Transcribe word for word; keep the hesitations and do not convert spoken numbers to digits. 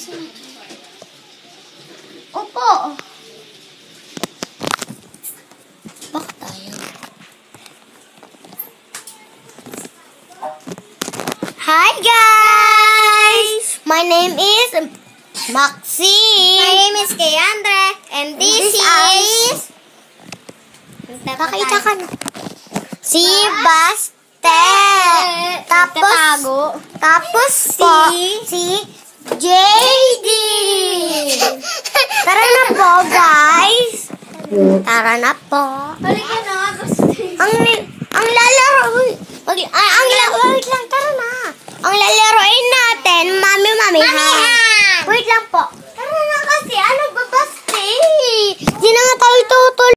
Opo. Bakit tayo? Hi guys! My name is Maxine. My name is Keandre. And this, This is... Pakita ka na. Si Baste. Tapos, Nagtatago. tapos Si- po, si J D. Tara na po, guys. Tara na po. Halika na. Ang ang lalaro, wag, ah, ang la- wait lang, tara na. Ang lalaroin natin, mami, mami, ha? Mamihan! Wait lang po. Tara na kasi. Ano ba, Basti? Di na nga tayo tutuloy.